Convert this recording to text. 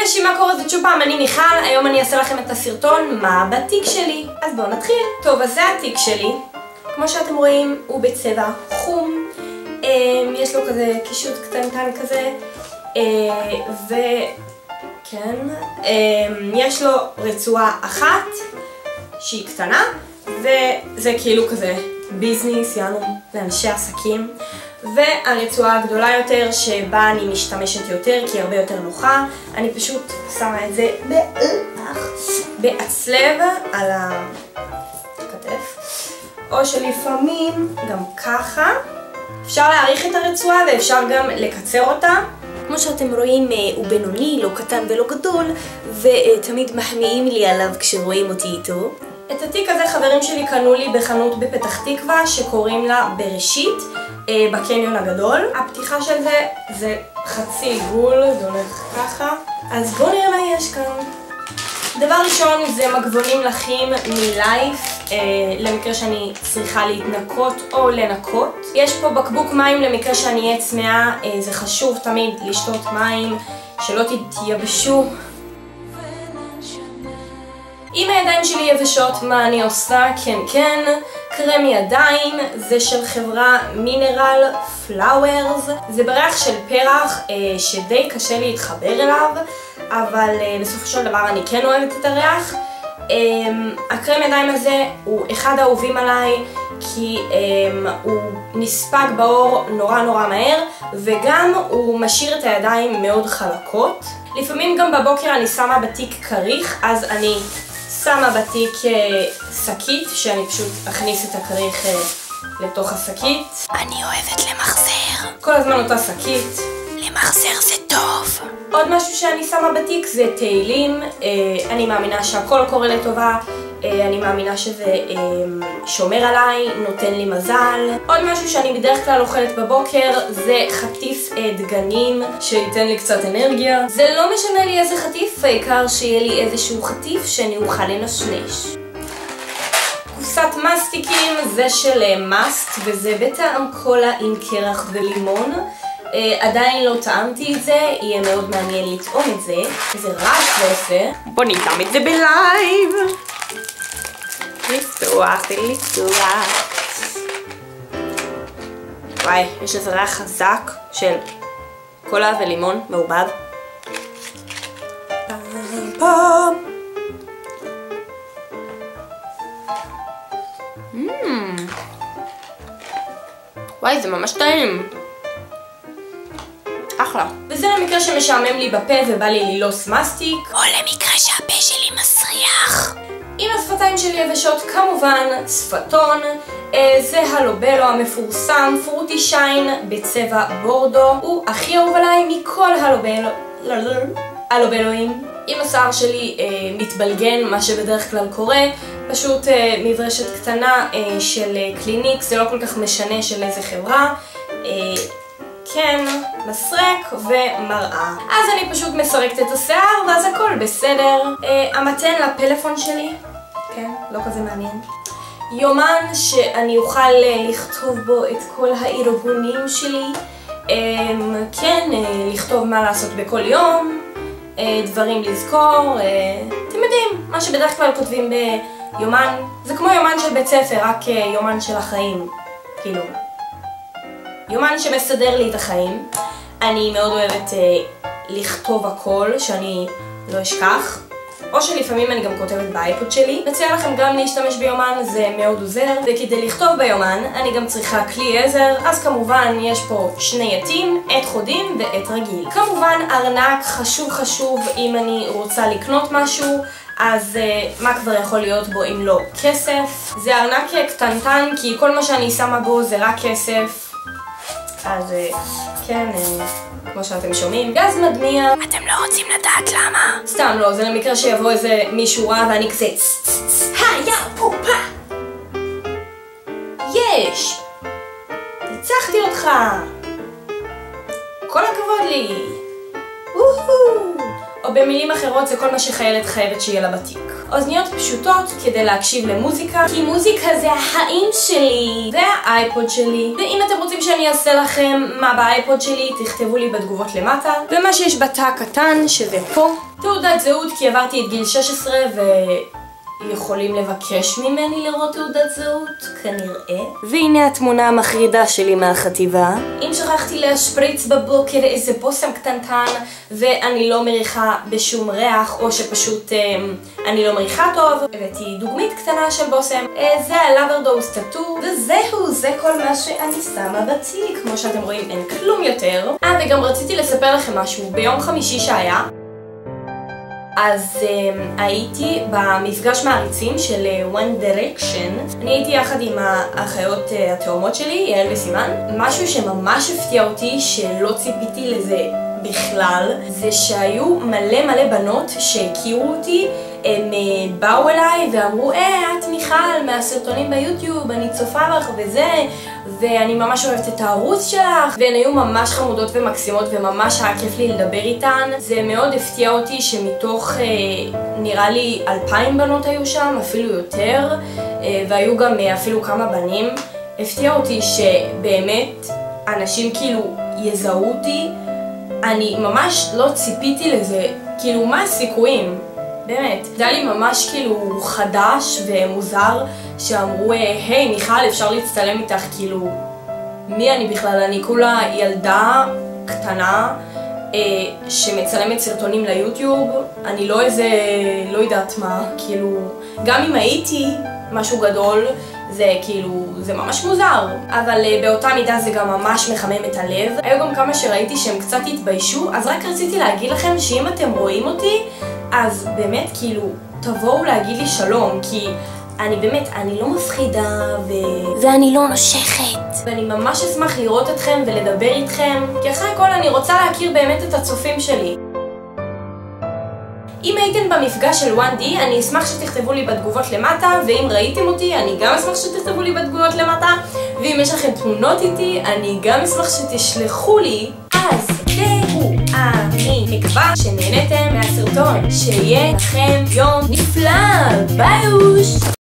אנשים, מה קורה? זאת שוב פעם, אני מיכל, היום אני אעשה לכם את הסרטון מה בתיק שלי. אז בואו נתחיל. טוב, אז זה התיק שלי. כמו שאתם רואים, הוא בצבע חום. יש לו כזה קישוט קטנטן כזה. וכן, יש לו רצועה אחת שהיא קטנה, וזה כאילו כזה ביזנס, יענו, לאנשי עסקים. והרצועה הגדולה יותר שבה אני משתמשת יותר כי היא הרבה יותר נוחה. אני פשוט שמה את זה בהצלב על הכתף, או שלפעמים גם ככה. אפשר להאריך את הרצועה ואפשר גם לקצר אותה. כמו שאתם רואים, הוא בינוני, לא קטן ולא גדול, ותמיד מחמיאים לי עליו כשרואים אותי איתו. את התיק הזה חברים שלי קנו לי בחנות בפתח תקווה שקוראים לה בראשית, בקניון הגדול. הפתיחה של זה חצי עיגול, זה הולך ככה. אז בואו נראה מה יש כאן. דבר ראשון זה מגבונים לחים מלייף, למקרה שאני צריכה להתנקות או לנקות. יש פה בקבוק מים למקרה שאני אהיה צמאה, זה חשוב תמיד לשתות מים, שלא תתייבשו. אם הידיים שלי יבשות, מה אני עושה? כן, קרם ידיים, זה של חברה מינרל פלאוורס. זה בריח של פרח שדי קשה להתחבר אליו, אבל בסופו של דבר אני כן אוהבת את הריח. הקרם ידיים הזה הוא אחד האהובים עליי, כי הוא נספג באור נורא מהר, וגם הוא משאיר את הידיים מאוד חלקות. לפעמים גם בבוקר אני שמה בתיק כריך, אז אני שמה בתיק שקית, שאני פשוט אכניס את הכריך לתוך השקית. אני אוהבת למחזר. כל הזמן אותה שקית. למחזר זה טוב. עוד משהו שאני שמה בתיק זה תהילים. אני מאמינה שהכל קורה לטובה. אני מאמינה שזה שומר עליי, נותן לי מזל. עוד משהו שאני בדרך כלל אוכלת בבוקר זה חטיף דגנים שייתן לי קצת אנרגיה. זה לא משנה לי איזה חטיף, העיקר שיהיה לי איזשהו חטיף שאני אוכל לנשנש. קופסת מסטיקים, זה של מאסט, וזה בטעם קולה עם קרח ולימון. עדיין לא טעמתי את זה, יהיה מאוד מעניין לטעום את זה. איזה רעש זה עושה. בוא נטעם את זה בלייב. לפתוח. וואי, יש לזה ריח חזק של קולה ולימון מעובד. וואי, זה ממש טעים. אחלה. וזה למקרה שמשעמם לי בפה ובא לי ללוס מסטיק. או למקרה שהפה שלי מסריח. אם השפתיים שלי יבשות, כמובן ספתון. זה הלובלו המפורסם, פרוטי שיין בצבע בורדו. הוא הכי אהוב עליי מכל הלובלואים. אם השיער שלי מתבלגן, מה שבדרך כלל קורה, פשוט מברשת קטנה של קליניקס, זה לא כל כך משנה של איזה חברה. כן, מסרק ומראה. אז אני פשוט מסרקת את השיער ואז הכל בסדר. המתן לפלאפון שלי, כן, לא כזה מעניין. יומן שאני אוכל לכתוב בו את כל הארגונים שלי. כן, לכתוב מה לעשות בכל יום, דברים לזכור, אתם יודעים, מה שבדרך כלל כותבים ביומן. זה כמו יומן של בית ספר, רק יומן של החיים, כאילו. יומן שמסדר לי את החיים. אני מאוד אוהבת לכתוב הכל, שאני לא אשכח. או שלפעמים אני גם כותבת באייפוד שלי. מציע לכם גם להשתמש ביומן, זה מאוד עוזר. וכדי לכתוב ביומן, אני גם צריכה כלי עזר. אז כמובן יש פה שני עטים, עט חודים ועט רגיל. כמובן ארנק חשוב אם אני רוצה לקנות משהו. אז מה כבר יכול להיות בו אם לא כסף? זה ארנק קטנטן, כי כל מה שאני שמה בו זה רק כסף. אז כן, כמו שאתם שומעים, גז מדמיע. אתם לא רוצים לדעת למה? סתם לא, זה למקרה שיבוא איזה מישהו רע ואני כזה היה פופה. יש! ניצחתי אותך! כל הכבוד לי! או במילים אחרות זה כל מה שחיילת חייבת שיהיה לה בתיק. אוזניות פשוטות כדי להקשיב למוזיקה, כי מוזיקה זה החיים שלי, זה האייפוד שלי. ואם אתם רוצים שאני אעשה לכם מה באייפוד שלי, תכתבו לי בתגובות למטה. ומה שיש בתא הקטן, שזה פה, תעודת זהות, כי עברתי את גיל 16 יכולים לבקש ממני לראות תעודת זהות, כנראה. והנה התמונה המחרידה שלי מהחטיבה. אם שכחתי להשפריץ בבוקר איזה בושם קטנטן ואני לא מריחה בשום ריח, או שפשוט אני לא מריחה טוב, הבאתי דוגמית קטנה של בושם. זה הלברדוס טאטו, וזהו, זה כל מה שאני שמה בתיק. כמו שאתם רואים, אין כלום יותר. וגם רציתי לספר לכם משהו. ביום חמישי שהיה, אז הייתי במפגש מעריצים של One Direction. אני הייתי יחד עם האחיות התאומות שלי, יעל וסימן. משהו שממש הפתיע אותי, שלא ציפיתי לזה בכלל, זה שהיו מלא בנות שהכירו אותי. הם באו אליי ואמרו, את מיכל מהסרטונים ביוטיוב, אני צופה בך וזה, ואני ממש אוהבת את הערוץ שלך. והן היו ממש חמודות ומקסימות, וממש היה כיף לי לדבר איתן. זה מאוד הפתיע אותי שמתוך נראה לי 2,000 בנות היו שם, אפילו יותר, והיו גם אפילו כמה בנים. הפתיע אותי שבאמת אנשים כאילו יזהו אותי. אני ממש לא ציפיתי לזה, כאילו מה הסיכויים? באמת, זה היה לי ממש כאילו חדש ומוזר שאמרו, היי מיכל, אפשר להצטלם איתך, כאילו מי אני בכלל? אני כולה ילדה קטנה שמצלמת סרטונים ליוטיוב. אני לא איזה, לא יודעת מה, כאילו גם אם הייתי משהו גדול, זה כאילו, זה ממש מוזר. אבל באותה מידה זה גם ממש מחמם את הלב. היו גם כמה שראיתי שהם קצת התביישו, אז רק רציתי להגיד לכם שאם אתם רואים אותי, אז באמת כאילו תבואו להגיד לי שלום, כי אני באמת, אני לא מפחידה ואני לא נושכת. ואני ממש אשמח לראות אתכם ולדבר איתכם, כי אחרי הכל אני רוצה להכיר באמת את הצופים שלי. אם הייתם במפגש של 1D, אני אשמח שתכתבו לי בתגובות למטה, ואם ראיתם אותי, אני גם אשמח שתכתבו לי בתגובות למטה, ואם יש לכם תמונות איתי, אני גם אשמח שתשלחו לי. אז זהו, אני מקווה שנהנתם מהסרטון, שיהיה לכם יום נפלא, ביי!